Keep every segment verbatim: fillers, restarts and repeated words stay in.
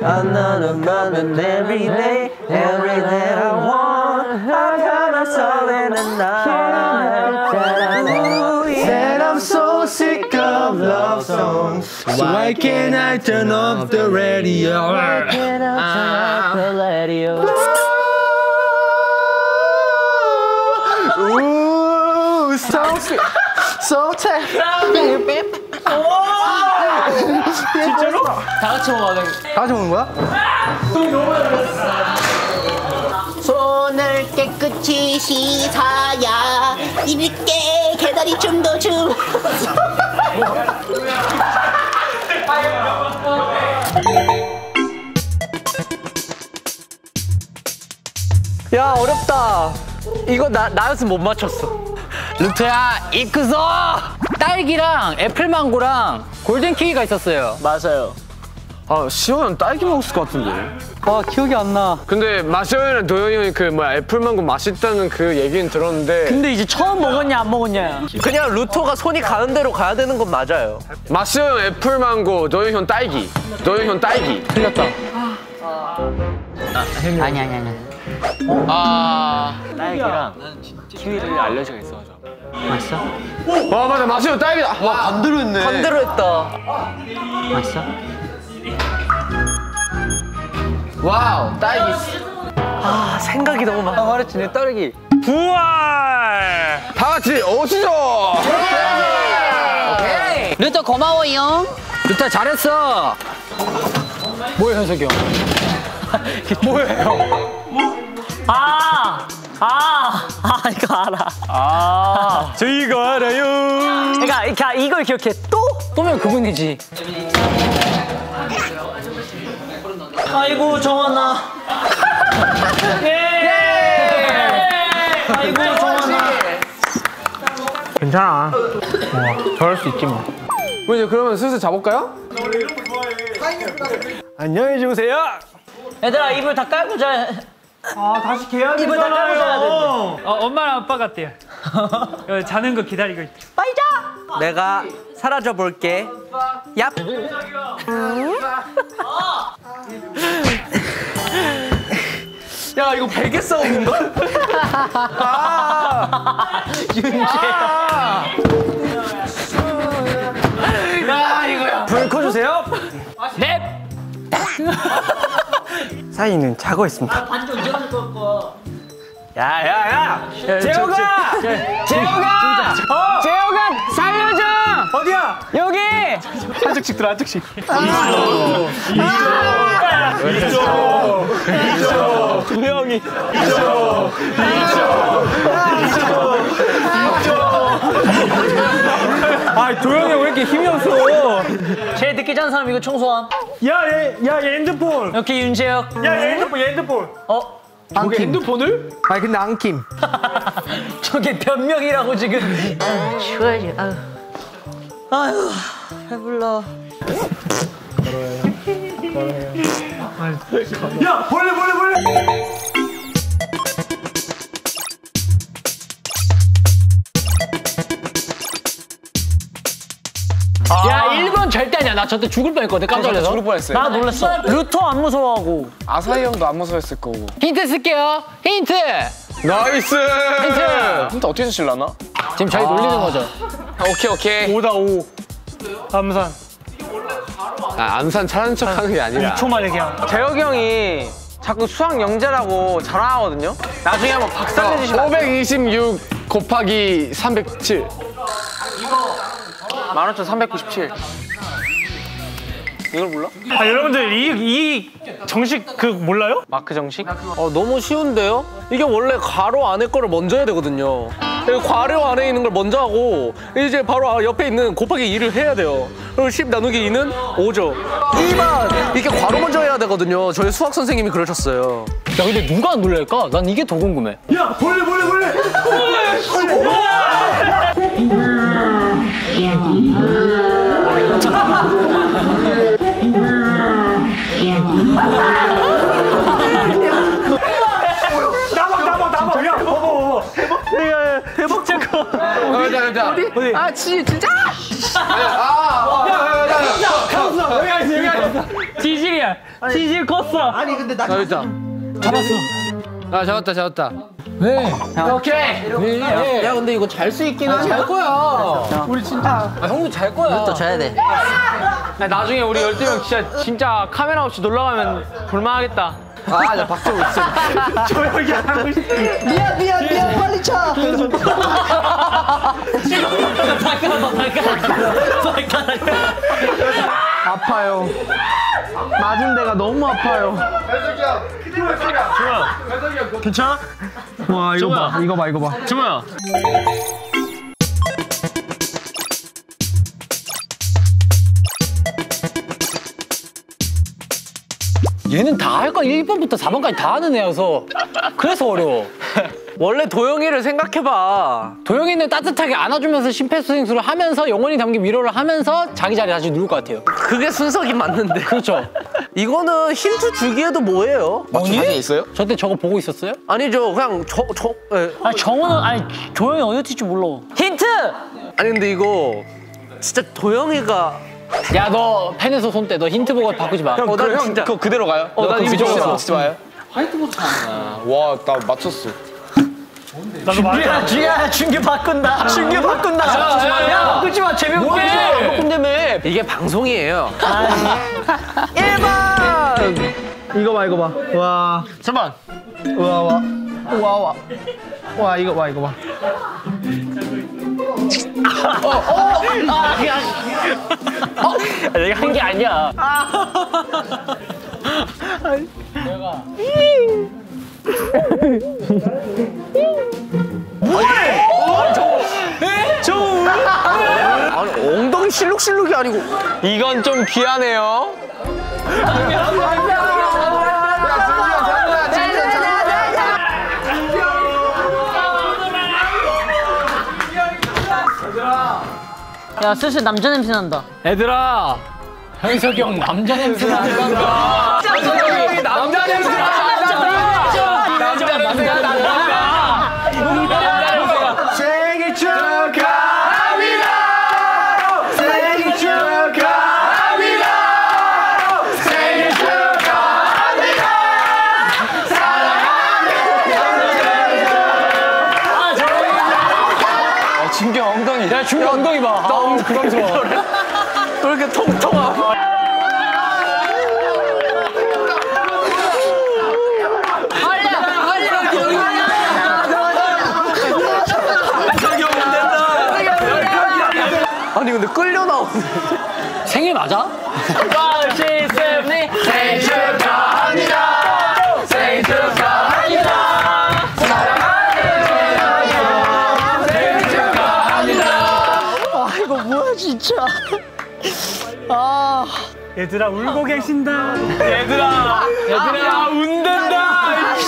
Another moment every day, every day I want. I got my soul in the night. Said I'm so sick of love songs. So why can't I turn off the radio? Why can't I turn off the radio? Ooh, so so tough. 진짜로? 다 같이 먹어야 돼. 다 같이 먹는 거야? 손을 깨끗이 씻어야 입게 개다리 춤도 춤. 야 어렵다. 이거 나 나였으면 못 맞췄어. 루트야 이끄소. 딸기랑 애플망고랑 골든키위가 있었어요. 맞아요. 아 시원한 딸기 먹었을 것 같은데. 아 기억이 안 나. 근데 마시오이랑 도영이 형이 그 뭐야 애플망고 맛있다는 그 얘기는 들었는데. 근데 이제 처음 먹었냐 안 먹었냐. 그냥 루토가 손이 가는 대로 가야 되는 건 맞아요. 마시오 형 애플망고, 도영이 형 딸기. 도영이 형 딸기. 틀렸다. 아니 아니 아니. 아 딸기랑 키위를 알려져 있어가지고. 맛있어? 와 맞아 마시오 딸기다. 와 반대로 했네. 반대로 했다. 맛있어? 와우 딸기. 아 생각이 너무 많아. 말했지 내 딸기. 부활. 다 같이 오시죠. 오케이. 루터 고마워요. 루터 잘했어. 뭐예요 현석이 형? 뭐예요? 아, 아, 아 이거 알아. 아, 저희가 알아요. 그러니까 이렇게 이걸 기억해. 또? 또면 그분이지. 아이고 정원아. 예. 아이고 정원아. 괜찮아. 뭐 저럴 수 있지 뭐. 뭐 이제 그러면 슬슬 자볼까요? 안녕히 주무세요. 얘들아 이불 다 깔고 자. 아 다시 개야 이불 다 깔고 자야 돼. 어, 엄마랑 아빠 같대요. 자는 거 기다리고 있대. 빨리 자. 내가 사라져 볼게. 얍. 야 이거 베개 싸움인가? 아 윤재. 아 야 이거야. 불 꺼주세요. 넵. 사이는 자고 있습니다. 반지 언제 가질 거야? 야야야. 재호가. 재호가. 어. 재호가 살려줘. 어디야? 여기. 한쪽씩 들어 한쪽씩. 도영이. 아 도영이 왜 이렇게 힘이 없어? 제일 늦게 잔 사람 이거 청소함. 야얘야얘 핸드폰. 이렇게 윤재혁. 야얘 핸드폰 얘 핸드폰. 어? 저게 핸드폰을? 아니 근데 안킴. 저게 변명이라고 지금. 추워지. 아유. 아유 배불러. 야 벌레 벌레 벌레. 야 일 번 절대 아니야. 나 저때 죽을 뻔했거든. 깜짝 놀라서. 죽을 뻔했어요. 나 놀랐어. 루터 안 무서워하고. 아사히 형도 안 무서웠을 거고. 힌트 쓸게요. 힌트. 나이스. 힌트. 힌트 어떻게 주실라나? 지금 저희 놀리는 거죠. 오케이 오케이. 오다 오. 암산. 아 암산 잘하는 척 하는 게 아니라. 이 초만 얘기야. 재혁이 형이 자꾸 수학 영재라고 자랑하거든요. 나중에 한번 박살 내주시면. 오백이십육 곱하기 삼백칠. 만 오천 삼백구십칠. 이걸 몰라? 아 여러분들 이 이 정식 그 몰라요? 마크 정식? 어 너무 쉬운데요? 이게 원래 괄호 안에 거를 먼저 해야 되거든요. 괄호 안에 있는 걸 먼저 하고 이제 바로 옆에 있는 곱하기 이를 해야 돼요. 그리고 십 나누기 이는 오죠. 이 번! 이게 괄호 먼저 해야 되거든요. 저희 수학 선생님이 그러셨어요. 야 근데 누가 안 놀랄까? 난 이게 더 궁금해. 야 벌레 벌레 벌레. 나박 나박 나박. 야 봐봐 봐봐. 대박 대박 잠깐. 어디야 어디야. 어디? 아 지, 진짜? 아. 야, 가만있어. 여기 앉아, 여기 앉아. 티질이야. 티질 컸어. 아니 근데 나 나 있다. 잡았어. 아 잡았다 잡았다. 왜? 오케이. 왜? 야 근데 이거 잘 수 있긴 하냐? 잘 거야. 우리 진짜. 아, 형도 잘 거야. 또 져야 돼. 나중에 우리 열두 명 진짜 진짜 카메라 없이 놀러 가면 볼만하겠다. 아, 나 박수 진짜. 조용히 안 하고 싶어. 미안 미안 미안 빨리 차. 아파요. 맞은 데가 너무 아파요. 괜찮아? 와 이거 봐 이거 봐 이거 봐. 주모야. 얘는 다 할 거 일 번부터 사 번까지 다 하는 애여서 그래서 어려워. 원래 도영이를 생각해봐. 도영이는 따뜻하게 안아주면서 심폐소생술을 하면서 영원히 담긴 위로를 하면서 자기 자리에 다시 누울 것 같아요. 그게 순서긴 맞는데. 그렇죠. 이거는 힌트 주기에도 뭐예요? 맞춘 자신 있어요? 저 때 저거 보고 있었어요? 아니죠. 그냥 저 저. 예. 아니 정우는 아니 도영이 어디 튈지 몰라. 힌트! 아니 근데 이거 진짜 도영이가. 야 너 펜에서 손 떼. 너 힌트 보고 바꾸지 마. 형, 난 진짜 그거 그대로 가요? 어, 난 이미 적었어. 놓치지 마요. 화이트보드 아, 와, 나 맞췄어. 나도 말해. 주야 준규 바꾼다. 준규 바꾼다. 야, 야 바꾸지 마. 재미없게. 바꾼다며. 이게 방송이에요. 일 번. 이거 봐 이거 봐. 와. 잠깐. 와 와. 와 와. 와 이거 봐 이거 봐. 내가 한 게 아니야. 내가. 아니 엉덩이 실룩실룩이 아니고. 이건 좀 귀하네요. 야 슬슬 남자 냄새 난다. 얘들아. 현석이 형 남자 냄새 난다. 현석이 형이 남자 냄새 난다. 남자 냄새 난다. 생일 축하합니다. 생일 축하합니다. 생일 축하합니다. 아, 준규 엉덩이. 야, 준규 엉덩이 봐. 나 엉덩이 부담스러워. 왜 이렇게 통통 아파? 아니 근데 끌려 나오네. 생일 맞아? 생일 축하합니다. 생일 축하합니다. 사랑하는 생일 축하합니다. 아 이거 뭐야 진짜. 아. 얘들아 울고 계신다. 얘들아, 얘들아 운댄다.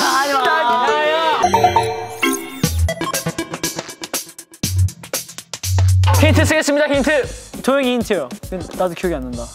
힌트 쓰겠습니다, 힌트. 도영이 힌트요. 나도 기억이 안 난다.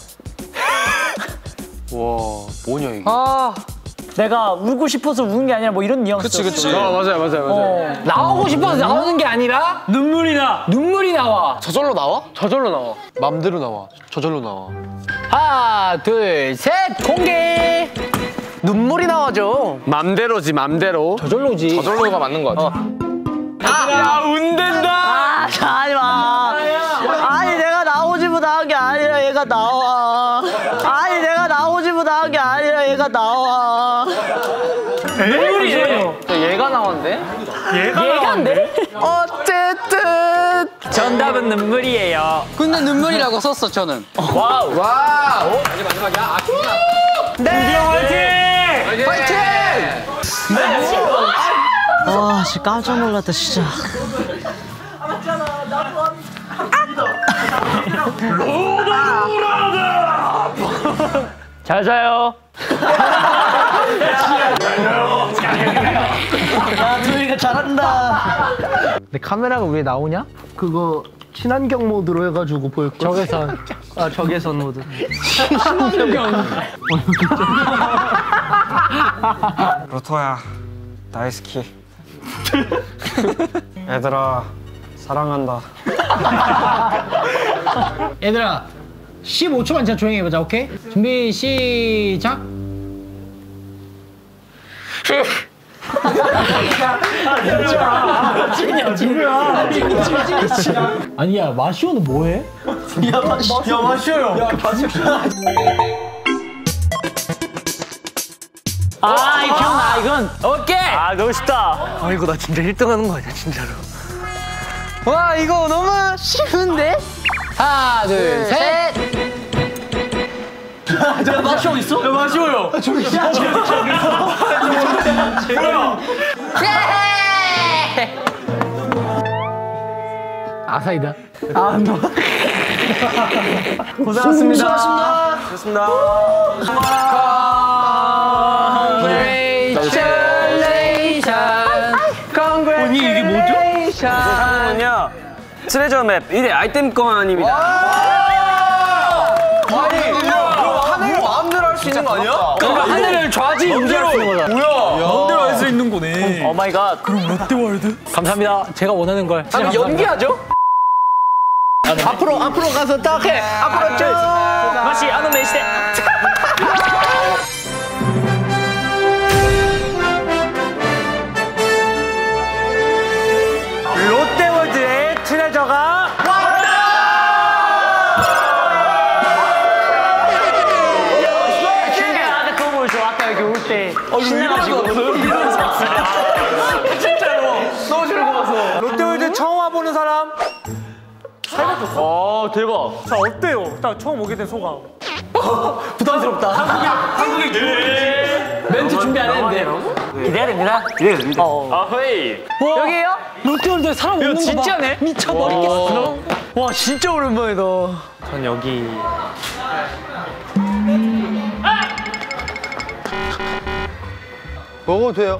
와, 뭐냐 이게? 아, 내가 울고 싶어서 우는 게 아니라 뭐 이런 뉘앙스. 그치 그치. 어 맞아요 맞아요 맞아요. 어, 나오고 싶어서 나오는 게 아니라 눈물이 나. 눈물이 나와. 저절로 나와? 저절로 나와. 맘대로 나와. 저절로 나와. 하나, 둘, 셋, 공개. 눈물이 나와죠. 맘대로지 맘대로. 저절로지. 저절로가 맞는 거 같아. 야 운댄다. 아 하지 마. 아니 내가 나오지도 나온 게 아니라 얘가 나와. 아니 내가 나오지도 나온 게 아니라 얘가 나와. 눈물이에요. 얘가 나왔네. 얘가 얘가인데? 어쨌든 정답은 눈물이에요. 근데 눈물이라고 썼어 저는. 와우. 와우. 네. 화이팅! 파이팅. 아 진짜 깜짝 놀랐다 진짜. 잘 자요. 야 도영이가 잘한다. 근데 카메라가 왜 나오냐? 그거 친환경 모드로 해가지고 보일 거. 적외선. 아 적외선 모드. 로토야 나이스키. 얘들아 사랑한다. 얘들아, 십오 초만 진짜 조용히 해보자. 오케이? 준비 시작. 아니야 마시오는 뭐해? 야 마셔요. 야 아 이거 기억나 이건. 오케이. 아 너무 쉽다. 아 이거 나 진짜 일 등 하는 거 아니야 진짜로. 와 이거 너무 쉬운데? 하나 둘 셋. 야 마셔 있어? 야 마셔요. 저기 진짜 뭐야? 아사이다. 아 너. 고생하셨습니다. 수고하셨습니다. 언니 이게 뭐죠? 상은요 트레저 맵 일 위 아이템권입니다. 아니 하늘 마음대로 할 수 있는 거 아니야? 하늘을 좌지 우지할 수 있는 거다. 뭐야? 마음대로 할 수 있는 거네. 오 마이 갓. 그럼 롯데월드? 감사합니다. 제가 원하는 걸. 아니 연기하죠? 앞으로 앞으로 가서 딱 해. 앞으로 쭉. 맛이 아노 메시대. 롯데월드의 트레저가 신기하다. 그거 보여줘. 아까 여기 올 때 신나가지고. 롯데월드 처음 와보는 사람? 어 대박. 자 어때요? 딱 처음 오게 된 소감. 부담스럽다. 한국의 네. 멘트 준비 안 했는데. 기대야 됩니다. 기대야 됩니다. 아헤이. 여기에요? 롯데월드에 사람 없는 거 봐. 진짜네? 미쳐버리겠어. 와 진짜 오랜만이다. 전 여기 먹어도 돼요.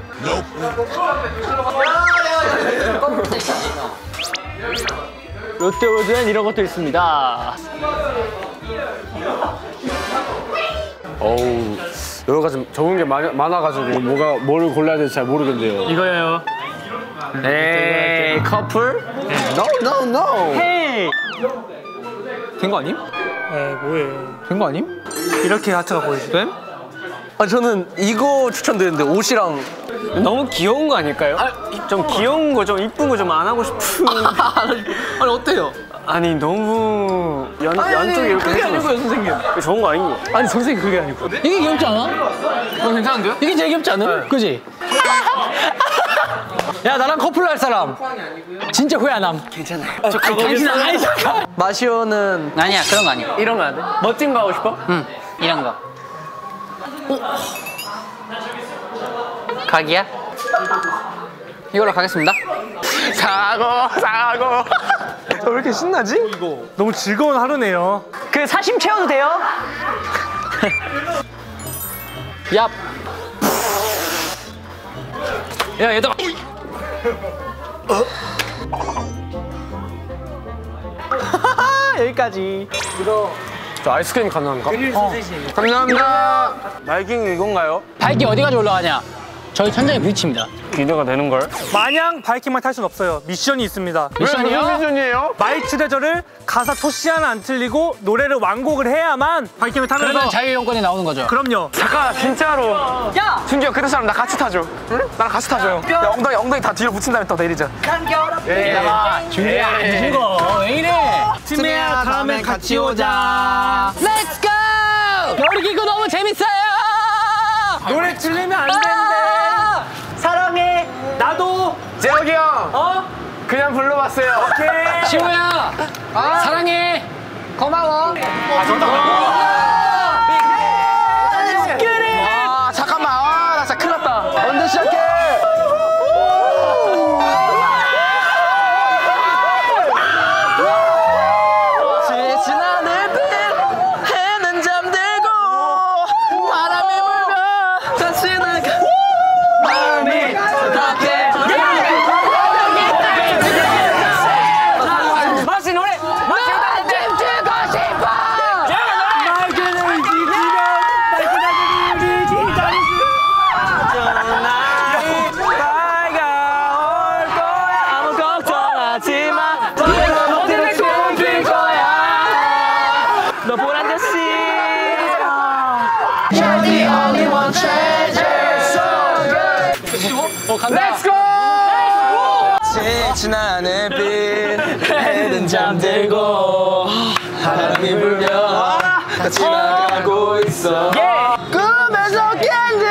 롯데월드엔 이런 것도 있습니다. 어우 여러 가지 적은 게 많, 많아가지고 뭐가 뭘 골라야 될지 잘 모르겠네요. 이거예요. 에이 커플? No no no. 헤이. 된 거 아님? 네 뭐예요? 된 거 아님? 이렇게 하트가 보이죠? 뱀? 아 저는 이거 추천드리는데 옷이랑 너무 귀여운 거 아닐까요? 좀 귀여운 거 좀 이쁜 거 좀 안 하고 싶은. 아니 어때요? 아니 너무 연 연쪽에 이렇게 그게 해서 아니고요 선생님. 좋은 거 아니고. 아니 선생님 그게 아니고. 이게 귀엽지 않아? 어 괜찮은데요? 이게 제일 귀엽지 않아? 그지? 야 나랑 커플 할 사람. 진짜 후회 안 함. 괜찮아요. 저 당신 아니 잠깐. 마시오는 아니야 그런 거 아니야. 이런 거 안 돼? 멋진 거 하고 싶어? 응 이런 거. 각이야? 이걸로 가겠습니다. 사고 사고. 왜 이렇게 신나지? 너무 즐거운 하루네요. 그 사심 채워도 돼요? 얍. 야 얘들아. 여기까지. 저 아이스크림 가능한가? 어. 감사합니다. 바이킹 이건가요? 바이킹 어디까지 올라가냐? 저희 천장에 부딪힙니다. 기대가 되는 걸. 마냥 바이킹만 탈 순 없어요. 미션이 있습니다. 미션이요? 무슨 미션이에요? 마이 트레저를 가사 토시 하나 안 틀리고 노래를 완곡을 해야만 바이킹을 타면서. 그러면 자유이용권이 나오는 거죠. 그럼요. 잠깐 진짜로. 야. 준규 형 그런 사람 나 같이 타줘. 응? 나랑 같이 타줘요. 야 엉덩이 엉덩이 다 뒤로 붙인 다음에 또 내리자. 준비야 안 죽어. 왜 이래? 팀이야 다음에 같이 오자. Let's go! 열기구 너무 재밌어요. 노래 틀리면 안 되는데. 사랑해. 나도. 재혁이 형. 어? 그냥 불러봤어요. 오케이. 시호야 사랑해. 고마워. 아 잠깐만. 아 나 진짜 큰일 났다. 언제 시작해? 지친 하늘빛 해는 잠들고 바람이 불면 다시 나가 마음이 답답해. 마시 노래 마시 춤추고 싶어. 어, 간다. Let's go! 지난 햇빛 해는 잠들고 바람이 불며 다 지나가고 있어. 꿈에서 깬 듯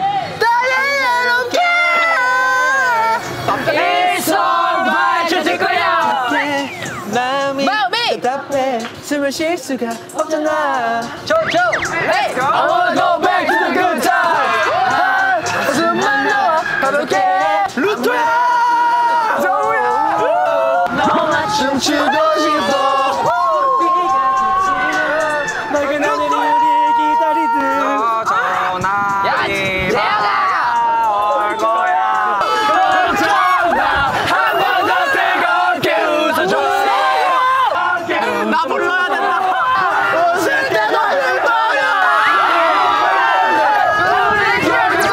나는 이렇게 밝혀질 거야. 마음이 답답해 숨을 쉴 수가 없잖아. 조조 Let's go! I wanna go back to the good times. 숨만 넣어 가볍게 루트야. 춤추고 싶어. 맑은 하늘이 우리를 기다리듯. 전화이 재현아 올 거야. 전화 한 번 더 뜨겁게 웃어줘. 나 불러야 된다. 웃을 때 너를 보여. 우리 결국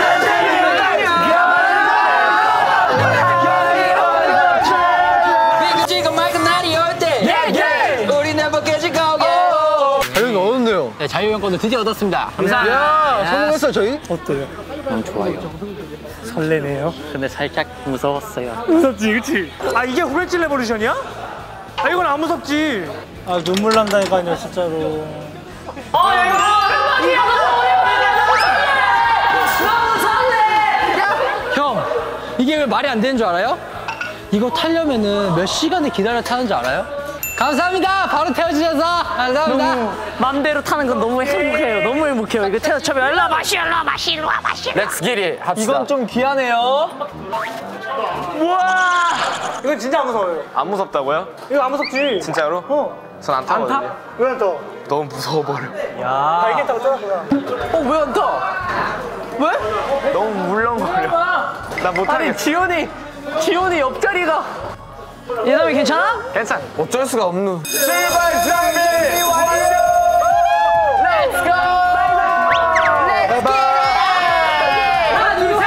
네, 자유여행권을 드디어 얻었습니다. 감사합니다. 야, 성공했어 저희? 어때요? 너무 좋아요. 설레네요. 근데 살짝 무서웠어요. 무섭지, 그치? 아, 이게 후레질 레보루션이야? 아, 이건 안 무섭지. 아, 눈물 난다니까요, 진짜로. 아, 야, 이거 형, 이게 왜 말이 안 되는 줄 알아요? 이거 타려면은 몇 시간을 기다려 타는 줄 알아요? 감사합니다. 바로 태워주셔서 감사합니다. 너무 맘대로 타는 건 너무 행복해요. 너무 행복해요. 이거 태워 처음에 일로 와 마시 일로 와 마시 일로 와 마시. 렛츠 기릿 합시다. 이건 좀 귀하네요. 우와! 이건 진짜 안 무서워요. 안 무섭다고요? 이거 안 무섭지? 진짜로? 어. 전 안 타거든요. 왜 안 타? 너무 무서워버려. 아, 알겠다고 쫄았구나. 어, 왜 안 타? 왜? 너무 물렁거려. 나 못하겠어. 아니, 지훈이, 지훈이 옆자리가. 예담이 괜찮아? 괜찮아. 어쩔 수가 없누. 출발 준비 완료! Let's go! Let's get it! 하나, 둘, 셋!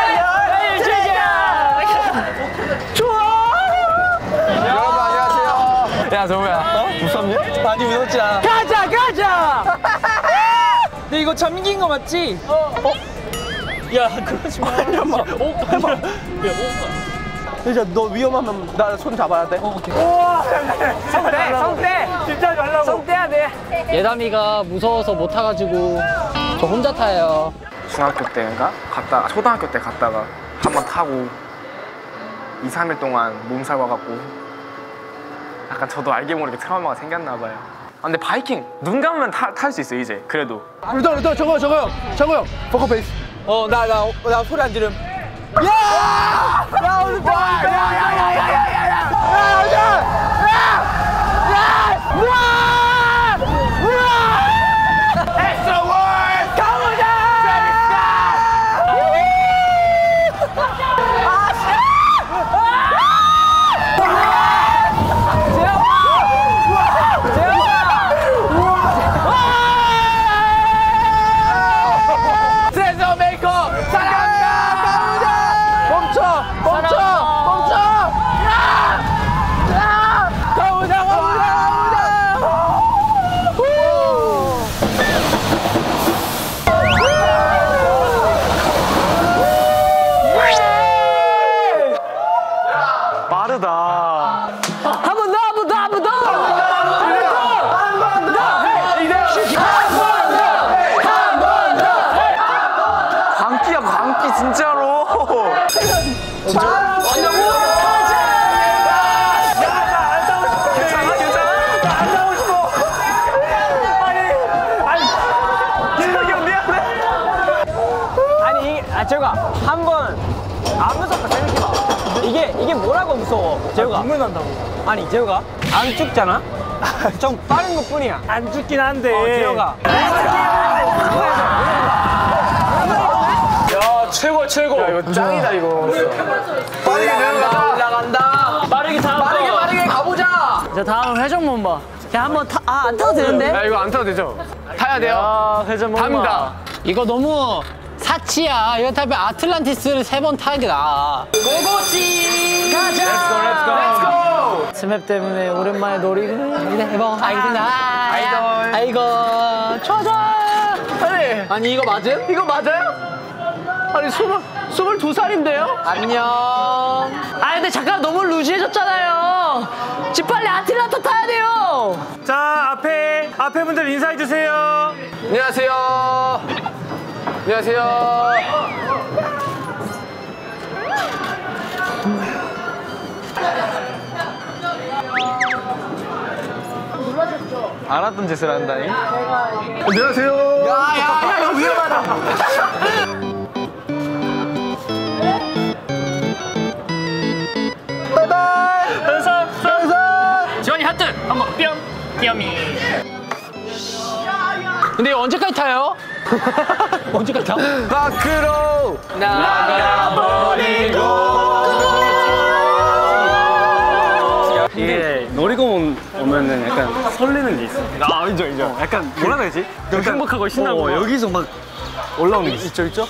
좋아! 여러분 안녕하세요. 야 정우야. 어? 무섭냐? 많이 무섭지 않아. 가자 가자. 근데 이거 잠긴 거 맞지? 어? 어? 야, 그러지 마. 잠깐만. 오, 해봐. 야, 오. 진짜 너 위험하면 나 손 잡아야 돼. 어, 오케이. 우와! 성대, 성대. 진짜 말라고. 성대야 돼. 예담이가 무서워서 못 타가지고 저 혼자 타요. 중학교 때인가? 갔다가 초등학교 때 갔다가 한번 타고 이, 삼 일 동안 몸살 와갖고 약간 저도 알게 모르게 트라우마가 생겼나 봐요. 아, 근데 바이킹 눈 감으면 탈 수 있어요 이제. 그래도 일단 일단 저거 저거 형 저거 형 포커 페이스. 어 나 나 나 소리 안 지름. 야! 야 오늘 야! 야! 야! 야! 야! 야! 야! 야! 야! 우와! 우와! Extra word! 가보자! 센서 메이커 사랑합니다! 멈춰! 멈춰! 멈춰! 야! 야! 가보자! 가보자! 가보자! 빠르다. 한 번 더, 한 번 더, 한 번 더. 광기야 광기 진짜로. 아, 재우가 한 번 안 무섭다 생각해봐. 이게 이게 뭐라고 무서워? 재우가 눈물 난다고. 아니 재우가 안 죽잖아. 좀 빠른 것뿐이야. 안 죽긴 한데. 어, 재우가 야 최고 최고. 야 이거 짱이다 이거. 빠르게 내려가. 올라간다. 빠르게 타. 빠르게 빠르게 가보자. 자 다음 회전목마. 야 한번 타. 아 안 타도 되는데? 야 이거 안 타도 되죠? 타야 돼요. 아 회전목마. 답니다. 이거 너무 사치야. 이거 타면 아틀란티스를 세 번 타는 게 나아. 고고씨 가자. Let's go let's go. 스맵 때문에 오랜만에 놀이기는 해봐. 아이들 아이돌. 아이고 좋아 좋아. 아니 아니 이거 맞음? 이거 맞아요? 아니 아니 스물 스물두 살인데요? 안녕. 아 근데 잠깐 너무 루즈해졌잖아요. 지금 빨리 아틀란타 타야 돼요. 자, 앞에 앞에 분들 인사해 주세요. 안녕하세요. 안녕하세요. 알았던 짓을 한다니. 안녕하세요. 야야야 이거 위험하다. 지원이 하트 한번 뿅 뿅이. 근데 이거 언제까지 타요? 언제까지 타? 밖으로 이게 놀이공원 오면은 약간 설레는 게 있어. 아 인정 인정. 약간 뭐라 해야 되지? 너무 행복하고 신나고. 어, 여기서 막 올라오는 게 있어. 있죠 있죠.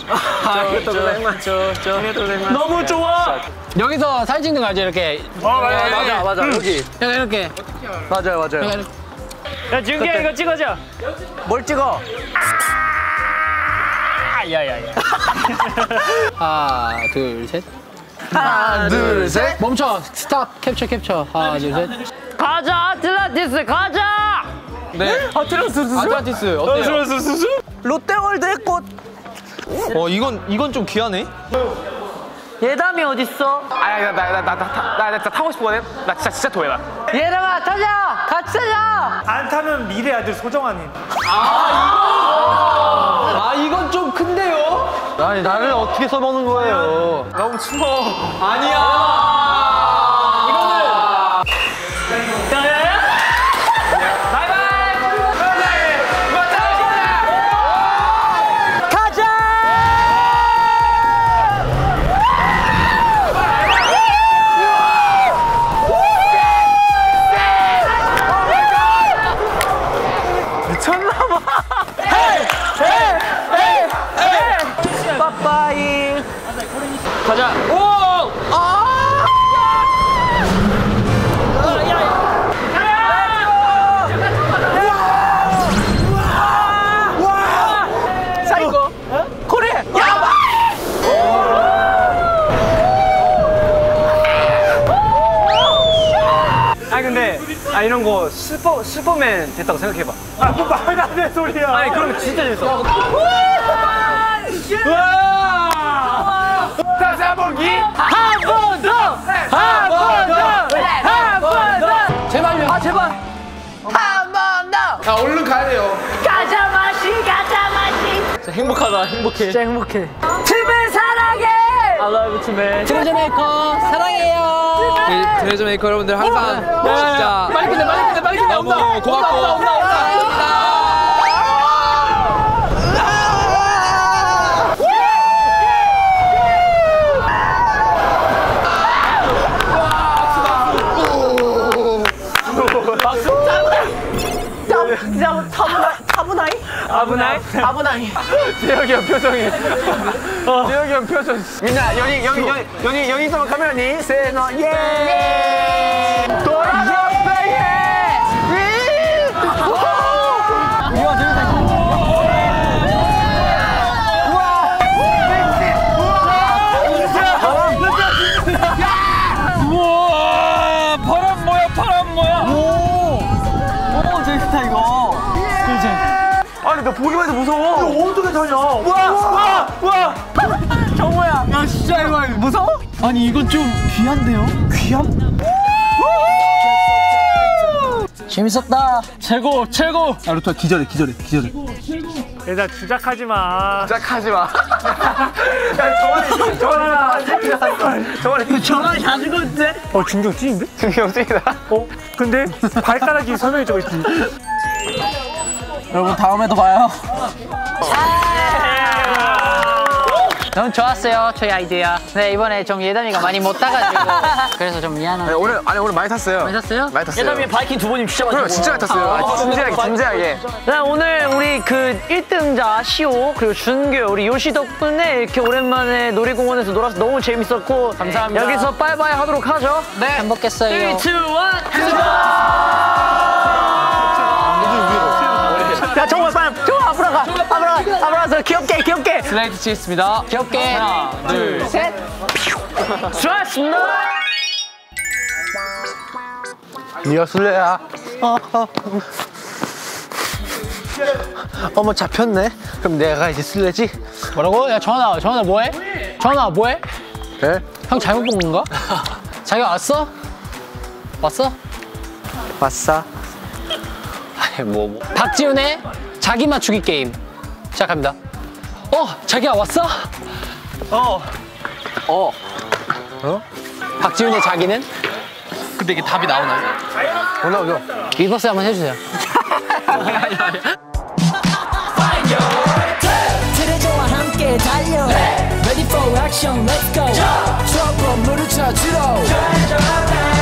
너무 좋아. 여기서 사진 찍는 거 알죠? 이렇게. 어 맞아 맞아 맞아 여기. 이렇게 이렇게. 맞아요 맞아요. 이렇게. 야, 준기야 이거 찍어줘. 뭘 찍어? 야야야. 하나 둘 셋. 하나 둘 셋. 멈춰. 스탑. 캡처 캡처. 하나 둘 셋. 가자 아틀란티스 가자. 네. 아틀란티스. 아틀란티스 어때요? 롯데월드의 꽃. 어 이건 이건 좀 귀하네. 예담이 어딨어? 아야 나나나나나 진짜 타고 싶거든. 나 진짜 진짜 도해라. 예담아 타자. 같이 타자. 안 타면 미래 아들 소정아님. 아 이건 좀 큰데요? 아니 나를 어떻게 써먹는 거예요? 너무 추워. 아니야. 이거는 빠빠이. 가자. 오! 아! 사이코. 코레. 야! 아 근데 아 이런 거 슈퍼 슈퍼맨 됐다고 생각해봐. 아, 뭐 말도 안 되는 소리야. 아니 그러면 진짜 재밌어. 다시 한번 기. 한 번 더. 한 번 더. 한 번 더. 제발요. 아 제발. 한 번 더. 아 얼른 가야 돼요. 가자 마시 가자 마시 진짜 행복하다 행복해. 진짜 행복해. 팀을 사랑해. I love you 팀을. 트레저 메이커 사랑해요. 트레저 메이커 여러분들 항상 진짜 빨리 끝내 빨리 끝내 빨리 끝내. 너무 고맙고 타부나이? 아브나이? 타부나이. 재혁이 형 표정이. 재혁이 형 표정. 민나 여기 여기 여기 여기 여기 있으면 카메라니 세노 예. 돌아가 베이비. 이거 재밌다. 우와 바람 뭐야 바람 뭐야. 오 재밌다 이거. 그렇지. 아니 나 보기만 해도 무서워. 이거 어떻게 타냐? 와 와 와. 정우야. 야 진짜 이거 무서워? 아니 이건 좀 귀한데요? 귀함? 재밌었다. 최고 최고. 아 루토야 기절해 기절해 기절해. 얘들아 주작하지 마. 시작하지 마. 야 저만이 저만이 저만이 정말 잘 죽었는데? 어 중경 찐인데? 중경 찐이다. 어? 근데 발가락이 설명이 적어 있지. 여러분 다음에도 봐요. 너무 좋았어요 저희 아이디어. 네 이번에 좀 예담이가 많이 못 타가지고 그래서 좀 미안하고. 아니, 오늘 아니 오늘 많이 탔어요. 많이 탔어요? 많이 탔어요. 예담이 바이킹 두 번이면 진짜 많이 그럼 진짜 많이 탔어요. 아, 진지하게 진지하게. 네, 오늘 우리 그 일 등자 시오 그리고 준규 우리 요시 덕분에 이렇게 오랜만에 놀이공원에서 놀아서 너무 재밌었고 감사합니다. 여기서 빠이빠이 하도록 하죠. 네 행복했어요. 삼, 이, 일 야 정말 빨리 정말 앞으로 가 앞으로 가 앞으로 가서 귀엽게 귀엽게. 슬레이트 치겠습니다. 귀엽게. 하나, 둘, 셋. 좋았습니다. 네가 술래야. 어, 어. 어머 잡혔네. 그럼 내가 이제 술래지? 뭐라고? 야 정한아, 정한아 뭐해? 정한아 뭐해? 네? 형 잘못 본 건가? 자기가 왔어? 왔어? 왔어. 아니 뭐, 뭐. 박지훈의 자기 맞추기 게임 시작합니다. 어, 자기야 왔어? 어. 어. 어? 박지훈의 자기는? 근데 이게 답이 나오나요? 오나 오나. 리버스 한번 해주세요. 트레저와 함께 달려 Ready for action, let's go 트러블 물을 쳐주러